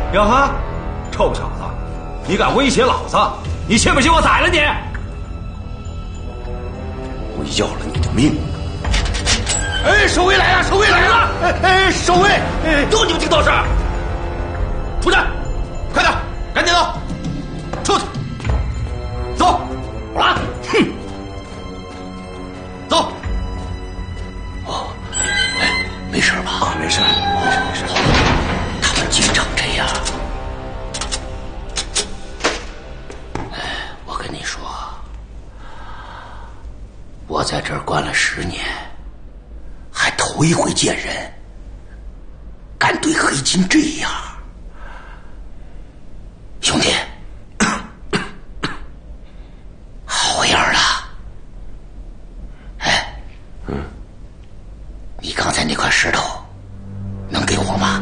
哟呵，臭小子，你敢威胁老子？你信不信我宰了你？ 我要了你的命！ 哎，守卫来了，守卫来了！哎，守卫， 都你们听到事儿，出去，快点，赶紧走，出去，走，好了，哼，走。哦，哎，没事吧？ 啊，没事，没事。 他们经常这样。哎，我跟你说，我在这儿关了10年。还头一回见人敢对黑金这样，兄弟，好样的！哎，你刚才那块石头能给我吗？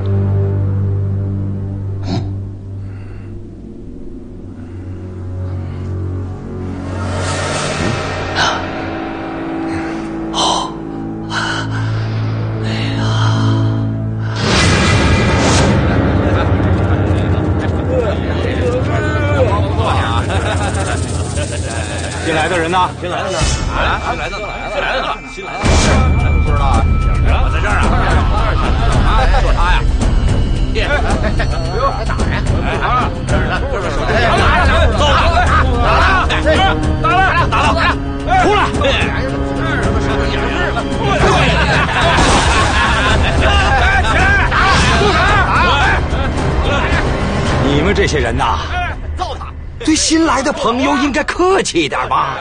新来的人呢？ 新来的呢？啊，新来的，新来的， 不知道啊？ 我在这儿啊！就他呀！还打人？啊！这是他，这是手机。走，打了！出来！ 你们这些人呐，对新来的朋友应该客气一点吧？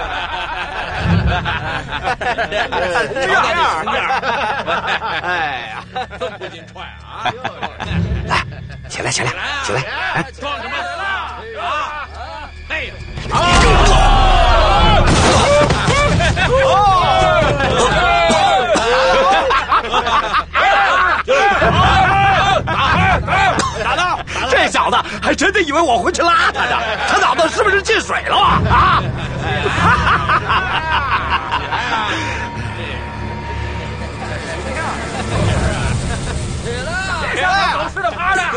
这样，哎呀，这么不禁踹啊！ 来，起来！哎， 装什么啊？哎呀！ 打到！这小子还真的以为我会去拉他呢，他脑子是不是进水了啊？ 走吃的趴着。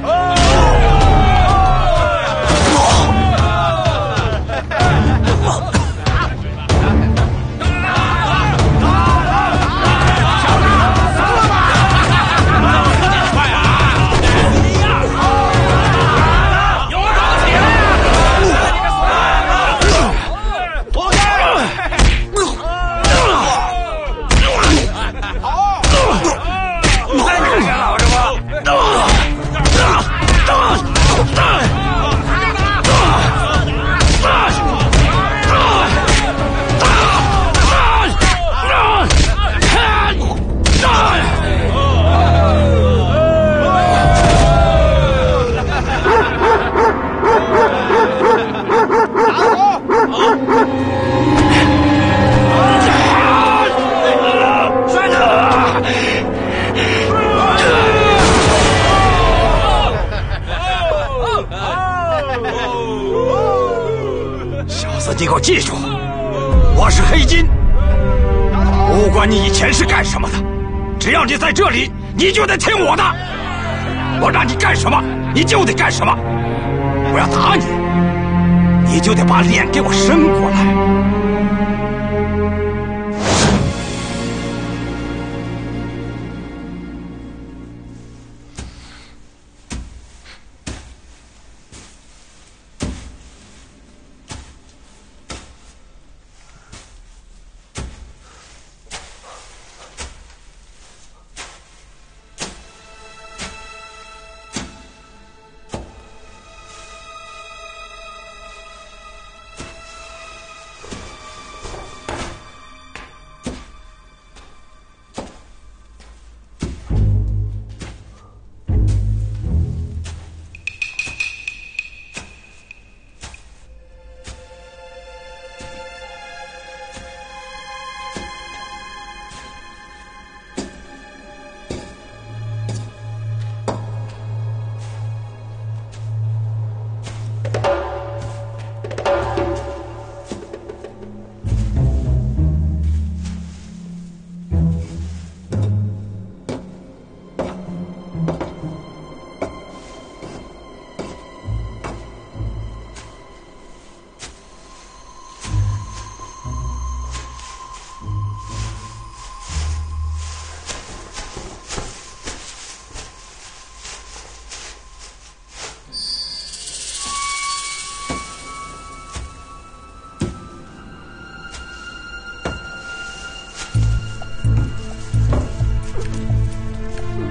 你给我记住，我是黑金，不管你以前是干什么的，只要你在这里，你就得听我的。我让你干什么，你就得干什么。我要打你，你就得把脸给我伸过来。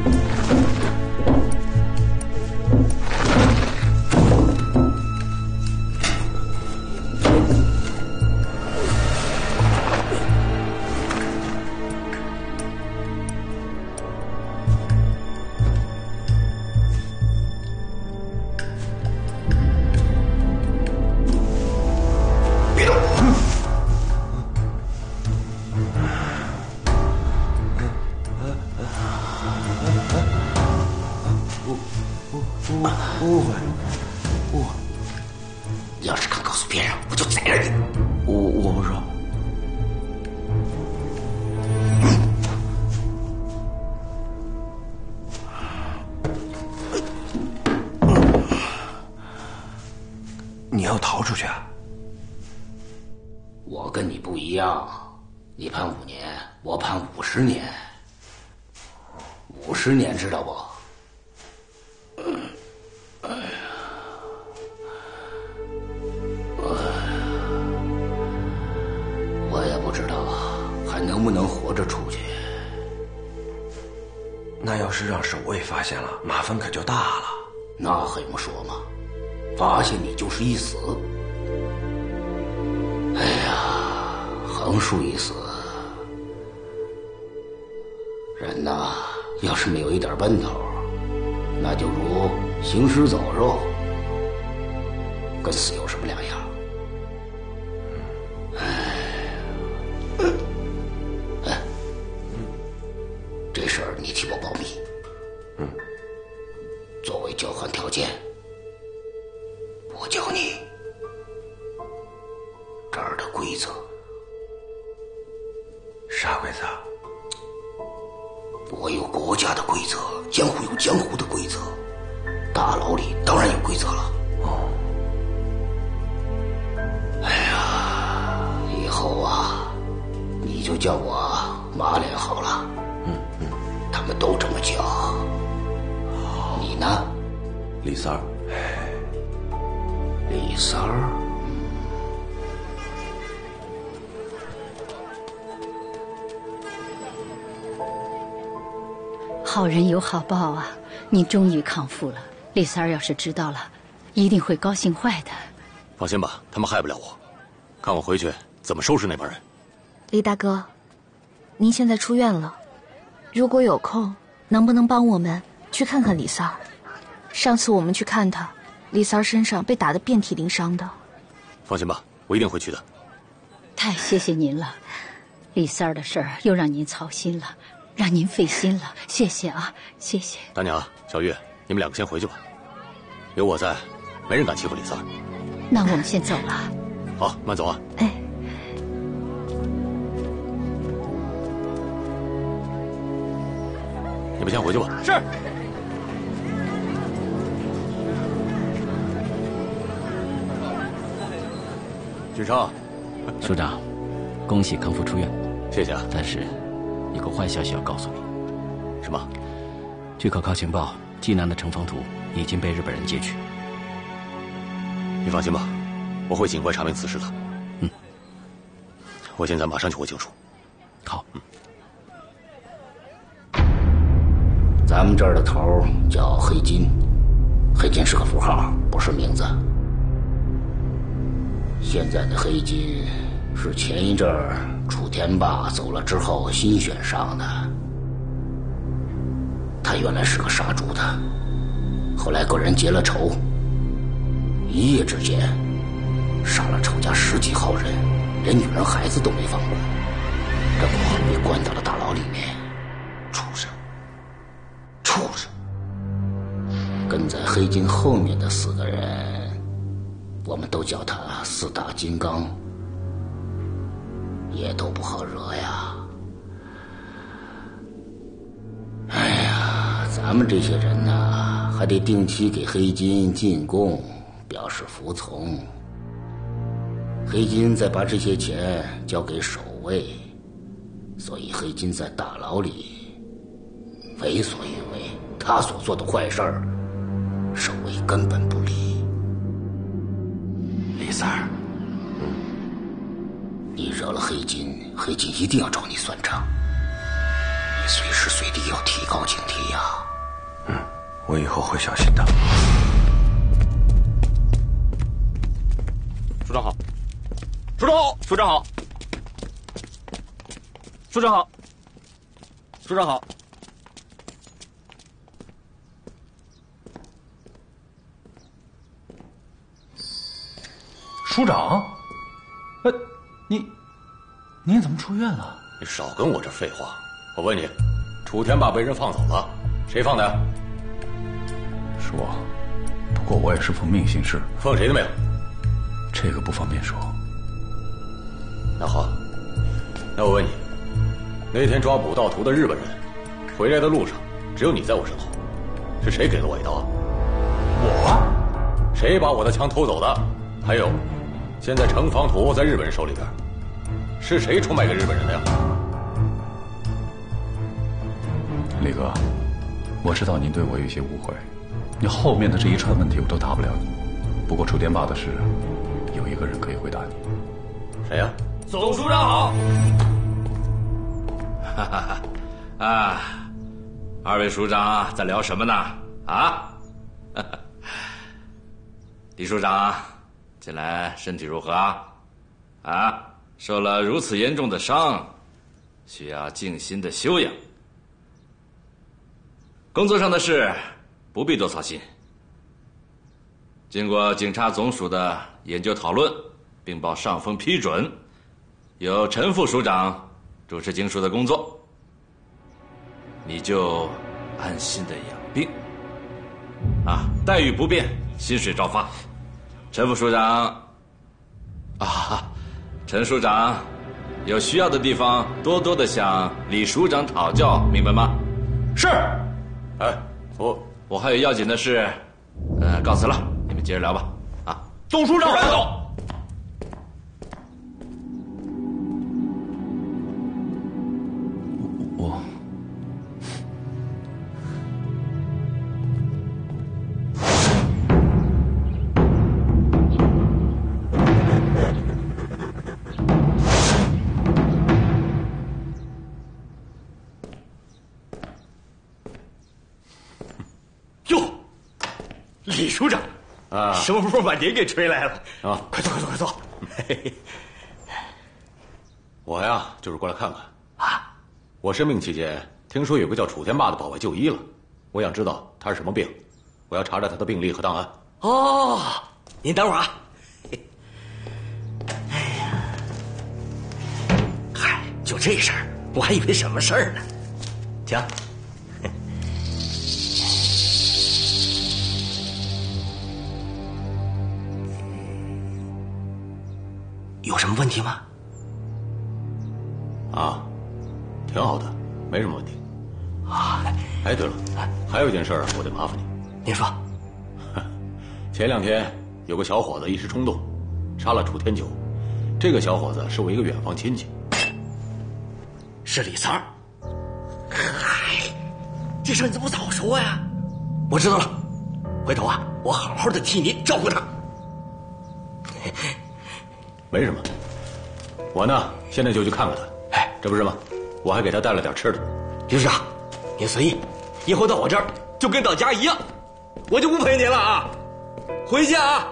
你要是敢告诉别人，我就宰了你！ 我不说。你要逃出去啊？ 我跟你不一样，你判5年，我判50年。50年，知道不？我也不知道还能不能活着出去。 那要是让守卫发现了，麻烦可就大了。 那还用说吗？发现你就是一死。哎呀，横竖一死。人呐，要是没有一点奔头，那就如行尸走肉，跟死有什么两样？这事儿你替我保密。作为交换条件，我教你这儿的规则。 啥规则？ 我有国家的规则，江湖有江湖的规则，大牢里当然有规则了。哎呀，以后啊，你就叫我马脸好了。他们都这么叫。你呢？ 李三儿。 李三儿。 好人有好报啊！你终于康复了。李三儿要是知道了，一定会高兴坏的。 放心吧，他们害不了我。看我回去怎么收拾那帮人。 李大哥，您现在出院了，如果有空，能不能帮我们去看看李三儿？上次我们去看他，李三儿身上被打得遍体鳞伤的。 放心吧，我一定会去的。 太谢谢您了，李三儿的事儿又让您操心了，让您费心了，谢谢啊，谢谢。 大娘、小玉，你们两个先回去吧，有我在，没人敢欺负李三儿。 那我们先走了。 好，慢走啊。 哎， 你们先回去吧。 是。 俊昌， 署长，恭喜康复出院。 谢谢啊。 但是，有个坏消息要告诉你。 什么？ 据可靠情报，济南的城防图已经被日本人截取。 你放心吧，我会尽快查明此事的。我现在马上就会救出。 好。 咱们这儿的头叫黑金，黑金是个符号，不是名字。现在的黑金是前一阵儿楚天霸走了之后新选上的。他原来是个杀猪的，后来个人结了仇，一夜之间杀了仇家10几号人，连女人孩子都没放过。这不被关到了大牢里面。畜生！跟在黑金后面的4个人，我们都叫他4大金刚，也都不好惹呀。哎呀，咱们这些人呢，还得定期给黑金进贡，表示服从。黑金再把这些钱交给守卫，所以黑金在大牢里为所欲为，他所做的坏事儿，守卫根本不理。李三儿，你惹了黑金，黑金一定要找你算账，你随时随地要提高警惕呀。 我以后会小心的。 署长好，署长好，署长好，署长好，署长好。 署长，您怎么出院了？ 你少跟我这废话！我问你，楚天霸被人放走了，谁放的呀？ 是我，不过我也是奉命行事。 奉谁的命？ 这个不方便说。 那好，那我问你，那天抓捕盗图的日本人，回来的路上只有你在我身后，是谁给了我一刀啊？ 我？ 谁把我的枪偷走的？还有，现在城防图在日本人手里边，是谁出卖给日本人的呀？ 李哥，我知道您对我有些误会，你后面的这一串问题我都答不了你。不过楚天霸的事，有一个人可以回答你。 谁呀？ 总署长好。 哈哈哈！啊，二位署长在聊什么呢？啊？李署长，近来身体如何啊？啊，受了如此严重的伤，需要静心的休养。工作上的事不必多操心。经过警察总署的研究讨论，并报上峰批准，由陈副署长主持警署的工作，你就安心的养病。啊，待遇不变，薪水照发。陈副署长，陈署长，有需要的地方多多的向李署长讨教，明白吗？ 是。哎， 我还有要紧的事，告辞了，你们接着聊吧。啊， 总署长走。 我李署长， 啊， 什么风把您给吹来了啊！ 快坐，快坐，快坐。 我呀，就是过来看看啊。我生病期间，听说有个叫楚天霸的保外就医了，我想知道他是什么病，我要查查他的病历和档案。 哦，您等会儿啊。哎呀，嗨，就这事儿，我还以为什么事儿呢。请。有什么问题吗？ 啊，挺好的，没什么问题。 啊， 哎，对了，还有一件事我得麻烦你。 您说。 前2天有个小伙子一时冲动，杀了楚天九。这个小伙子是我一个远房亲戚。 是李三儿。嗨，这事你怎么不早说呀？我知道了，回头啊，我好好的替您照顾他。 没什么，我呢现在就去看看他。哎，这不是吗？我还给他带了点吃的。 李署长，您随意，以后到我这儿就跟到家一样，我就不陪您了啊！回去啊！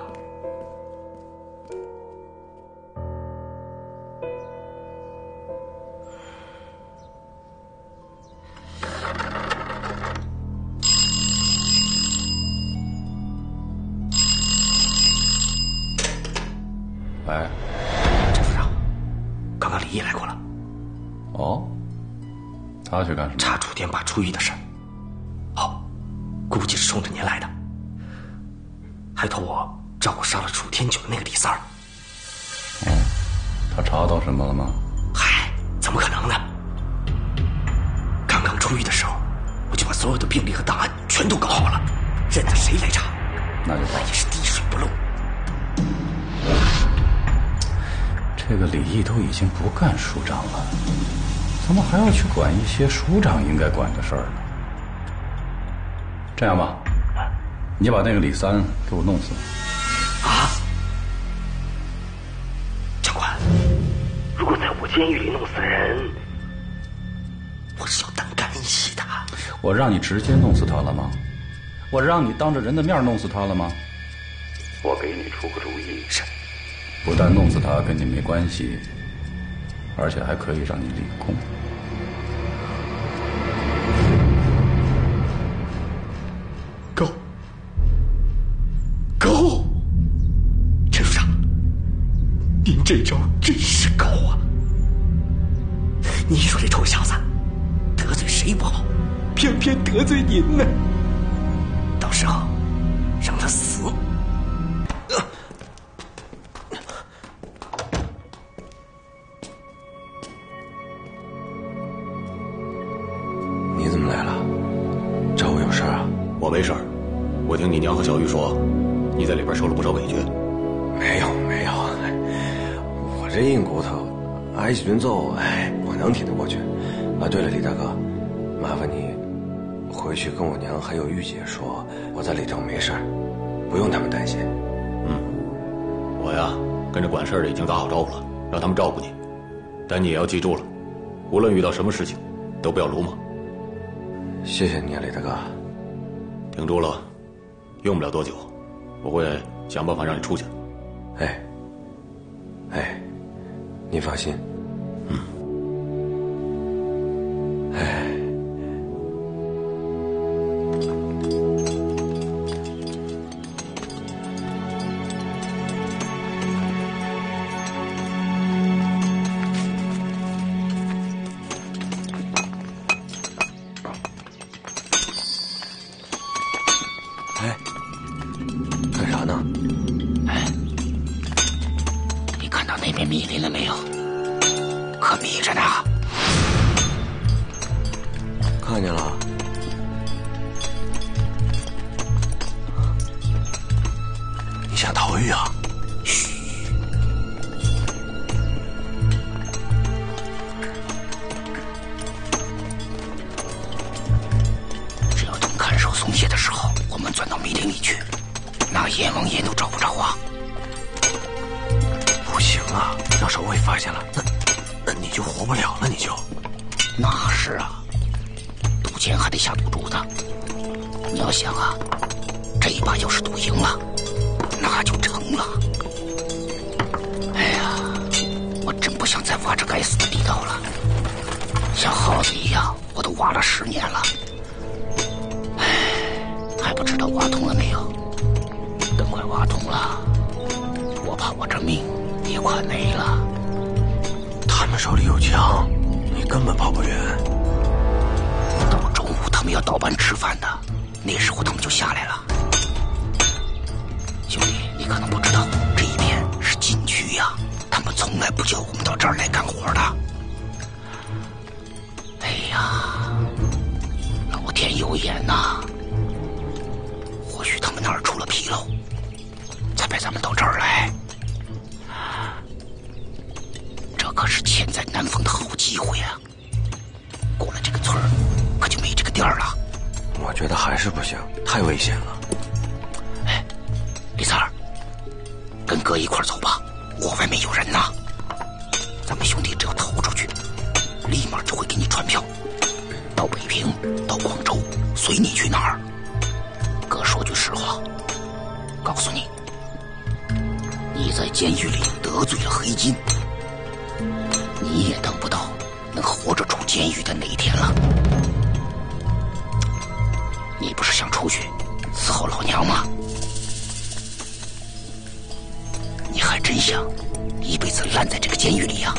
喂， 陈署长，刚刚李毅来过了。 哦，他去干什么？ 查楚天霸出狱的事儿。好，估计是冲着您来的，还托我照顾杀了楚天九的那个李三儿。 哦，他查到什么了吗？ 嗨，怎么可能呢？刚刚出狱的时候，我就把所有的病历和档案全都搞好了，任得谁来查， 那也是滴水不漏。 这个李毅都已经不干署长了，怎么还要去管一些署长应该管的事儿呢？这样吧，你把那个李三给我弄死。 啊！长官，如果在我监狱里弄死人，我是要胆肝一息的。 我让你直接弄死他了吗？ 我让你当着人的面弄死他了吗？ 我给你出个主意， 是， 不但弄死他跟你没关系，而且还可以让你立功。 高，陈署长，您这招真是高啊！你说这臭小子得罪谁不好，偏偏得罪您呢？到时候让他死。 你怎么来了？找我有事啊？ 我没事儿，我听你娘和小玉说，你在里边受了不少委屈。 没有，我这硬骨头，挨几顿揍，我能挺得过去。啊，对了，李大哥，麻烦你回去跟我娘还有玉姐说，我在里头没事儿，不用他们担心。 我呀，跟着管事的已经打好招呼了，让他们照顾你。但你也要记住了，无论遇到什么事情，都不要鲁莽。 谢谢你啊，李大哥。 挺住了，用不了多久，我会想办法让你出去。 您放心。干啥呢？ 你看到那边密林了没有？可密着呢。 看见了。你想逃狱啊？ 嘘。只要等看守松懈的时候，我们钻到密林里去，那阎王爷都找不着啊。 不行啊，让守卫发现了，那你就活不了了，你就。 那是啊，赌钱还得下赌注的。你要想啊，这一把要是赌赢了，那就成了。哎呀，我真不想再挖这该死的地道了，像耗子一样，我都挖了10年了。哎，还不知道挖通了没有？等快挖通了，我怕我这命也快没了。 他们手里有枪，你根本跑不远。 到中午他们要倒班吃饭的，那时候他们就下来了。兄弟，你可能不知道，这一片是禁区呀，他们从来不叫我们到这儿来干活的。哎呀，老天有眼呐！或许他们那儿出了纰漏，才派咱们到这儿来。这可是千载难逢的好机会啊！过了这个村儿，可就没这个店儿了。 我觉得还是不行，太危险了。 哎，李三儿，跟哥一块儿走吧，我外面有人呢。咱们兄弟只要逃出去，立马就会给你传票，到北平，到广州，随你去哪儿。哥说句实话，告诉你，你在监狱里得罪了黑金，你也等不到能活着出监狱的那一天了。你不是想出去伺候老娘吗？你还真想一辈子烂在这个监狱里呀？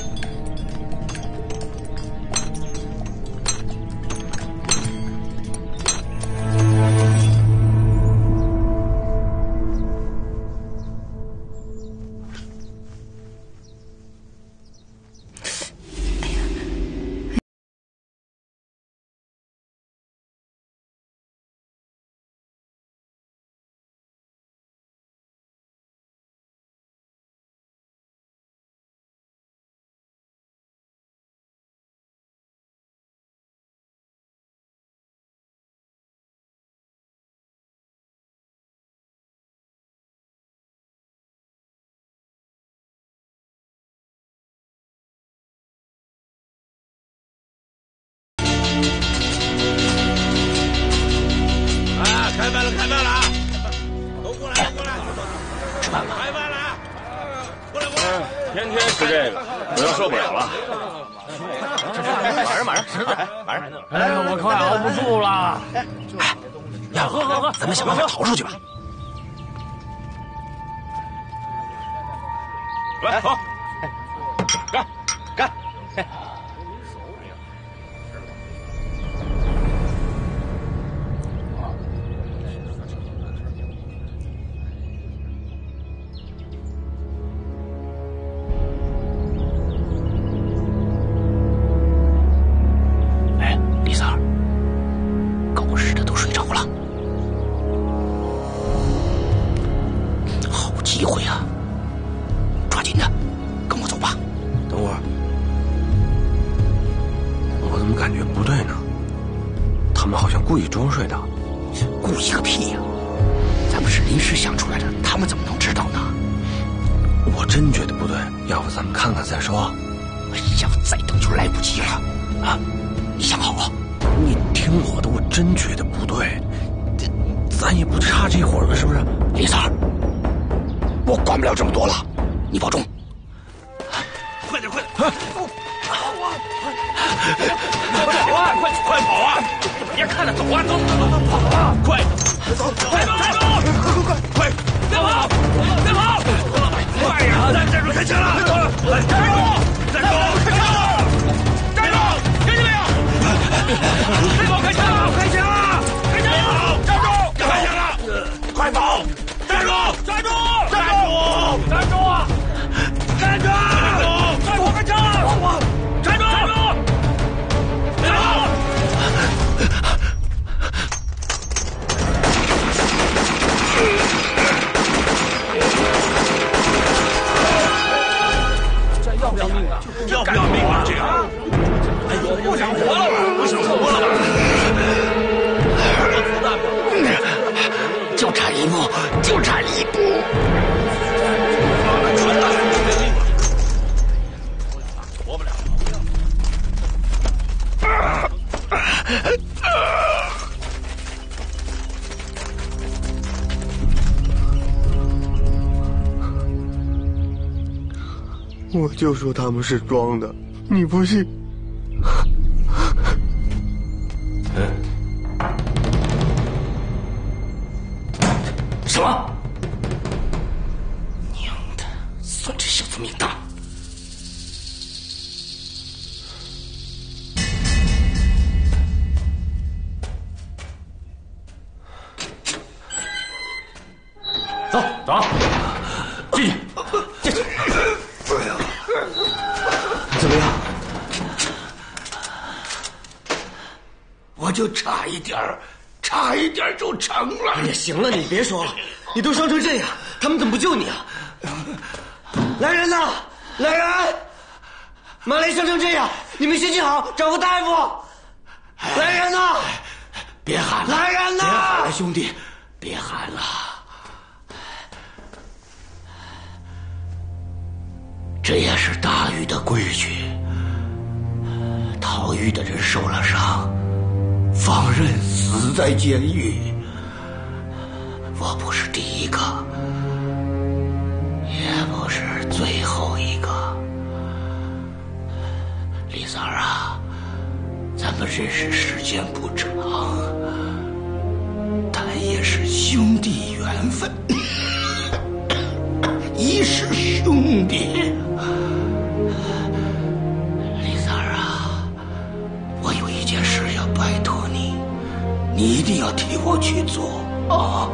这个，我要受不了了。 马上， 哎，我快熬不住了。 哎，要不喝，咱们想办法逃出去吧。 来，好，干！ 哎，李三儿，狗日的都睡着了，好机会啊！抓紧的，跟我走吧。 等会儿，我怎么感觉不对呢？他们好像故意装睡的。 故意个屁呀！咱们是临时想出来的，他们怎么能知道呢？ 我真觉得不对，要不咱们看看再说。 哎呀，再等就来不及了啊！你想好了？ 你听我的，我真觉得不对。咱也不差这会儿了，是不是？ 李三儿，我管不了这么多了，你保重。 快点！ 快跑啊！别看着走啊，走啊！快走！别跑！快呀！站住！开枪了！站住！听见没有？别跑！开枪了！快跑！站住！快跑！开枪！站住！要不要命啊？这个，哎呦，不想活了吧？ 就差一步。 活不了。 我就说他们是装的，你不信？ 什么？娘的，算这小子命大！ 走，进去。 怎么样？我就差一点就成了。 哎呀，行了，你别说了，你都伤成这样，他们怎么不救你啊？来人呐！来人！马雷伤成这样，你们心情好，找个大夫。来人呐！ 别喊了！ 来人呐！ 别喊了，兄弟，别喊了。这也是大狱的规矩。逃狱的人受了伤，放任死在监狱。我不是第一个，也不是最后一个。李三儿啊，咱们认识时间不长，但也是兄弟缘分，一世兄弟。李三儿啊，我有一件事要拜托你，你一定要替我去做啊！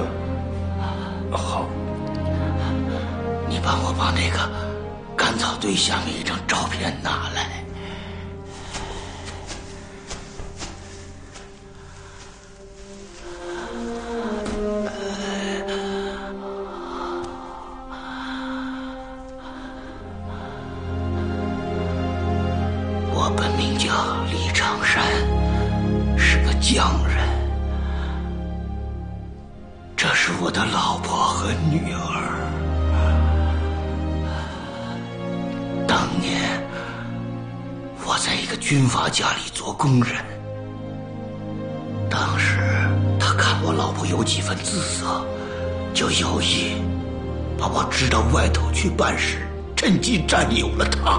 好， 你帮我把那个干草堆下面一张照片拿来。我本名叫李长山，是个匠人。这是我的老婆和女儿。当年我在一个军阀家里做工人，当时他看我老婆有几分姿色，就有意把我支到外头去办事， 趁机占有了他。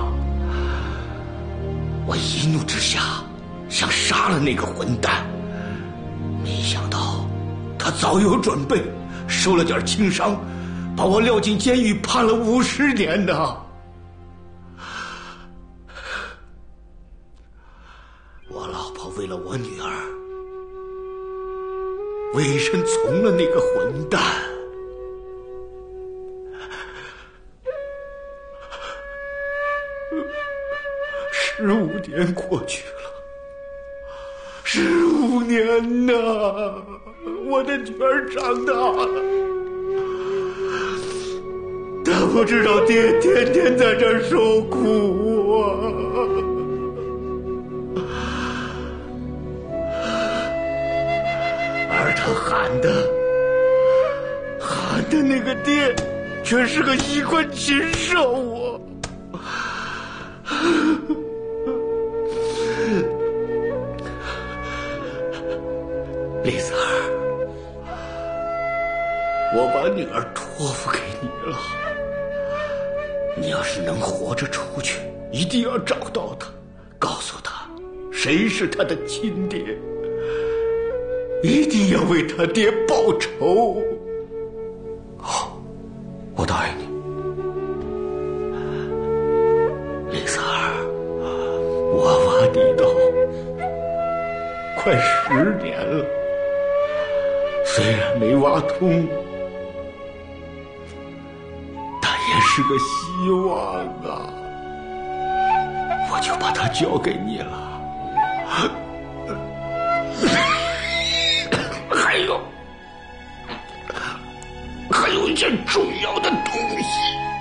我一怒之下想杀了那个混蛋，没想到他早有准备，受了点轻伤，把我撂进监狱，判了50年呢。我老婆为了我女儿，委身从了那个混蛋。15年过去了，15年呐，我的女儿长大了，她不知道爹天天在这儿受苦啊。而他喊的那个爹，却是个衣冠禽兽啊！丽丝儿，我把女儿托付给你了，你要是能活着出去，一定要找到她，告诉她谁是她的亲爹，一定要为他爹报仇。 好，我答应你。 丽丝儿，我挖地道快10年了，虽然没挖通，但也是个希望啊！我就把它交给你了。还有一件重要的东西。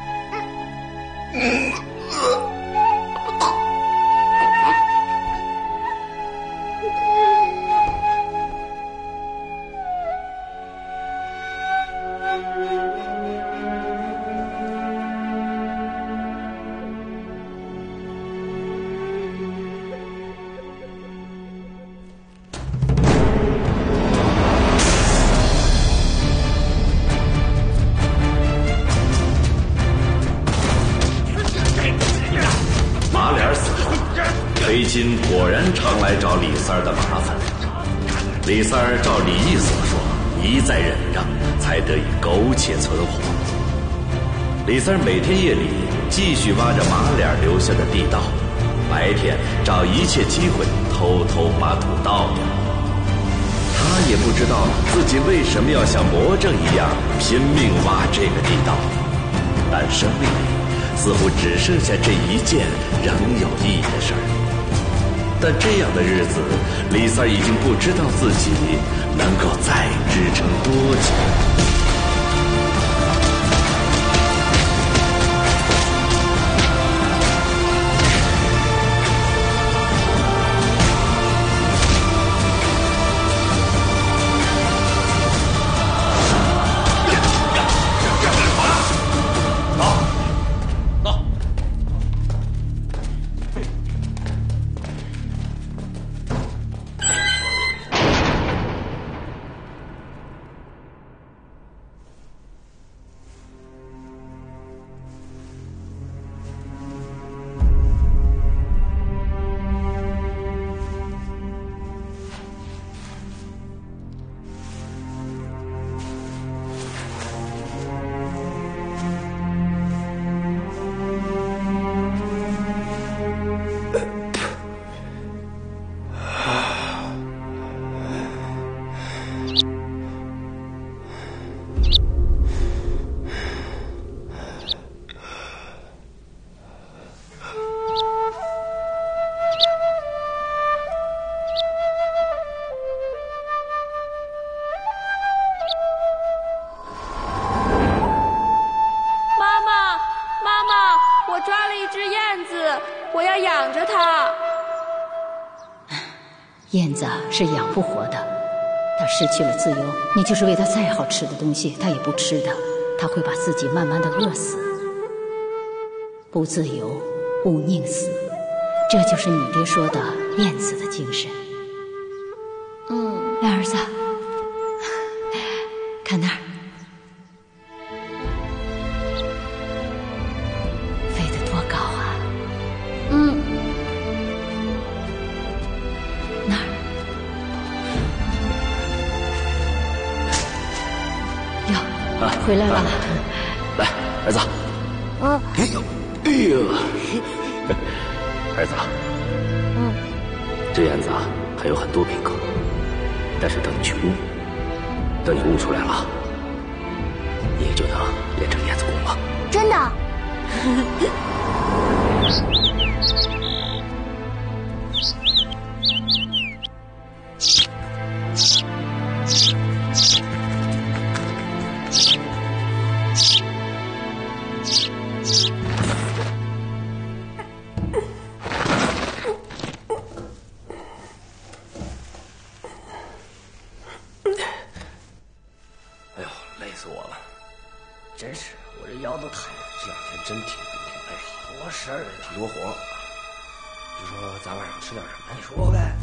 黑金果然常来找李三儿的麻烦。李三儿照李毅所说，一再忍让，才得以苟且存活。李三儿每天夜里继续挖着马脸留下的地道，白天找一切机会偷偷把土倒掉。他也不知道自己为什么要像魔怔一样拼命挖这个地道，但生命里似乎只剩下这一件仍有意义的事儿。但这样的日子，李三已经不知道自己能够再支撑多久。 燕子是养不活的，它失去了自由，你就是喂它再好吃的东西，它也不吃的，它会把自己慢慢的饿死。不自由，勿宁死，这就是你爹说的燕子的精神。来，儿子，看那儿，飞哟，回来了。 来，儿子。 啊。 哎呦，儿子。这燕子啊，还有很多品口，但是等你去悟，等你悟出来了，你也就能练成燕子功了。 真的。 哎呦，累死我了！真是，我这腰都抬了，这两天真挺哎，好多事儿，挺多活。就说咱晚上吃点什么？你说呗。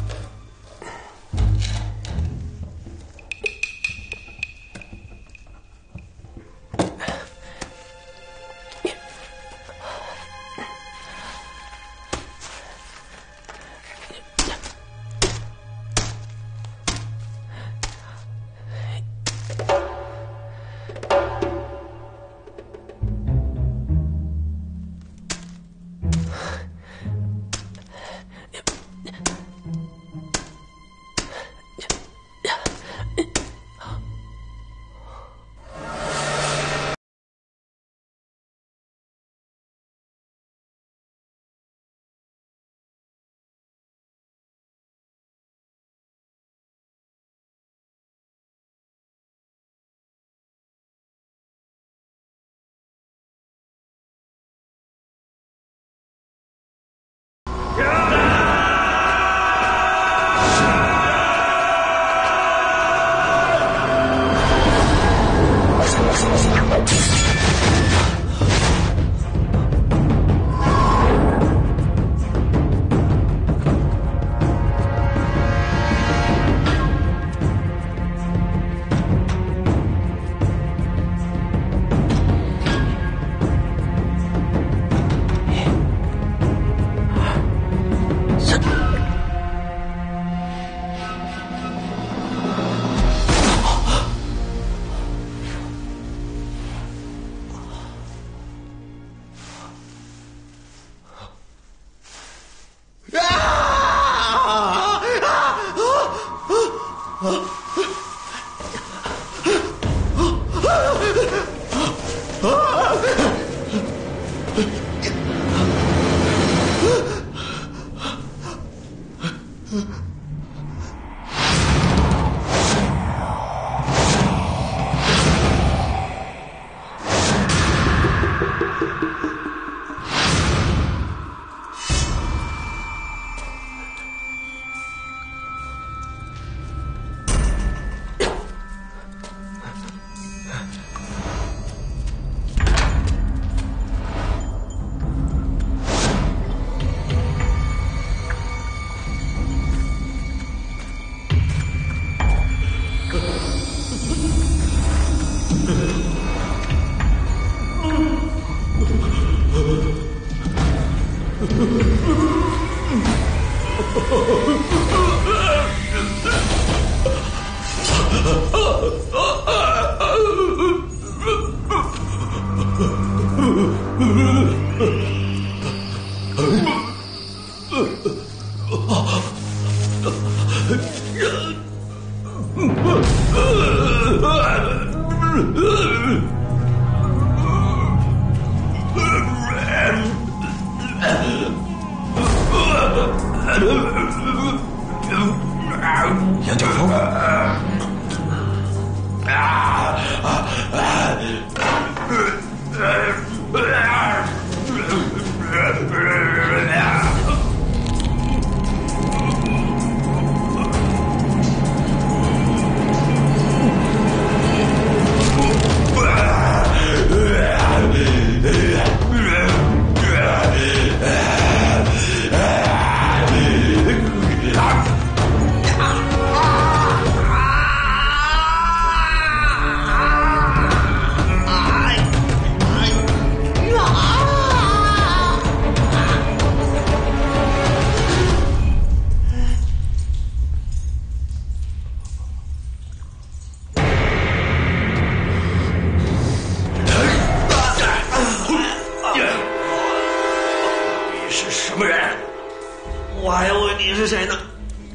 杨九峰，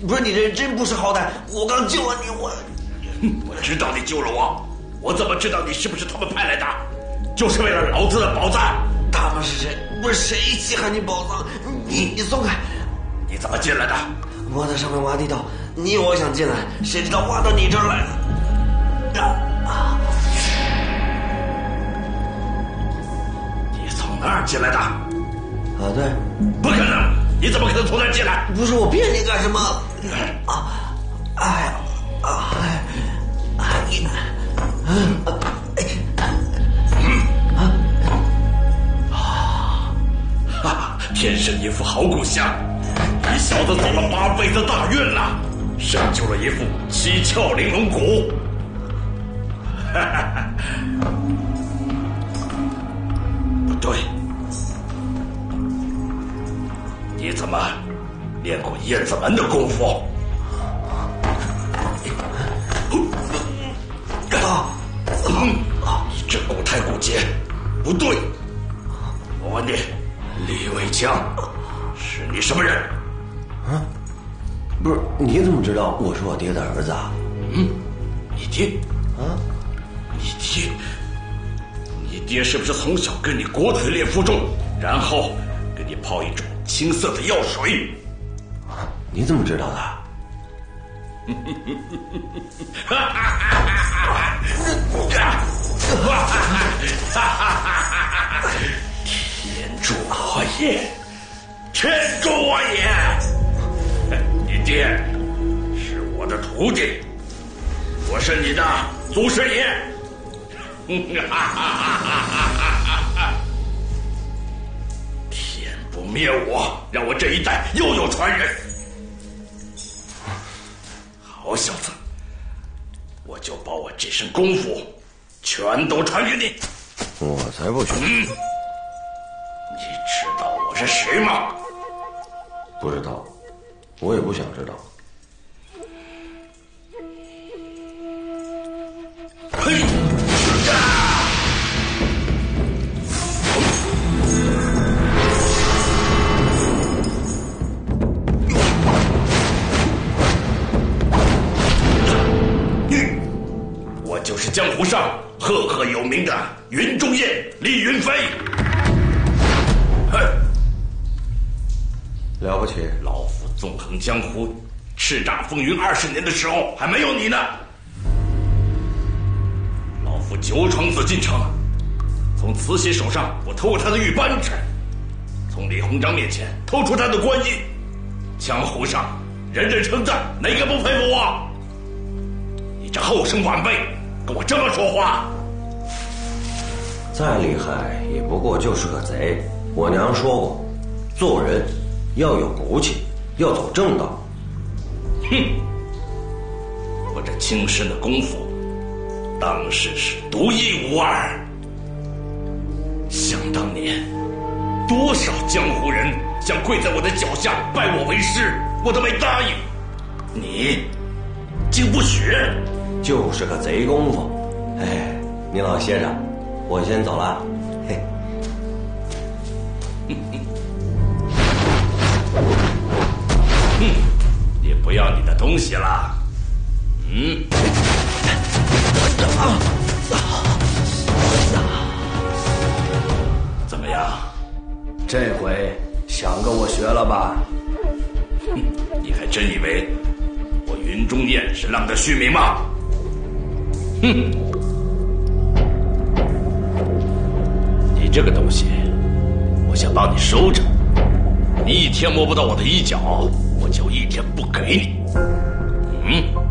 不是你这真不识好歹！我刚救了你，我知道你救了我，我怎么知道你是不是他们派来的？就是为了老子的宝藏。 他们是谁？不是谁稀罕你宝藏？你松开！ 你怎么进来的？ 我在上面挖地道，你我想进来，谁知道挖到你这儿来了？ 你从哪儿进来的？ 对， 不可能！你怎么可能从那儿进来？ 不是我骗你干什么？ 天生一副好骨相，你小子走了8辈子大运了，生就了一副7窍玲珑骨。不对，你怎么练过燕子门的功夫？你这骨太骨节，不对。我问你，李伟强是你什么人？ 不是，你怎么知道我是我爹的儿子啊？ 你爹？你爹是不是从小跟你裹腿练负重，然后给你泡一种青色的药水？ 你怎么知道的？ 天助我也！天助我也！你爹是我的徒弟，我是你的祖师爷。天不灭我，让我这一代又有传人。好小子，我就把我这身功夫全都传给你。 我才不去。 你知道我是谁吗？ 不知道，我也不想知道。 嘿！我就是江湖上赫赫有名的云中雁厉云飞。哼！ 了不起！ 老夫纵横江湖，叱咤风云20年的时候还没有你呢。老夫9闯紫禁城，从慈禧手上我偷过他的玉扳指，从李鸿章面前偷出他的官印。江湖上人人称赞，哪个不佩服我？你这后生晚辈跟我这么说话， 再厉害也不过就是个贼。我娘说过，做人要有骨气，要走正道。 哼！我这轻身的功夫，当时是独一无二。想当年，多少江湖人想跪在我的脚下拜我为师，我都没答应。你竟不许！ 就是个贼功夫。哎，您老歇着，我先走了。嘿。 也不要你的东西了。怎么样？ 这回想跟我学了吧？ 你还真以为我云中雁是浪得虚名吗？你这个东西，我想帮你收着。你一天摸不到我的衣角，我就一天不给你。